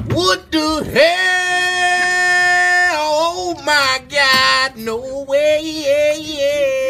What the hell? Oh my God, no way.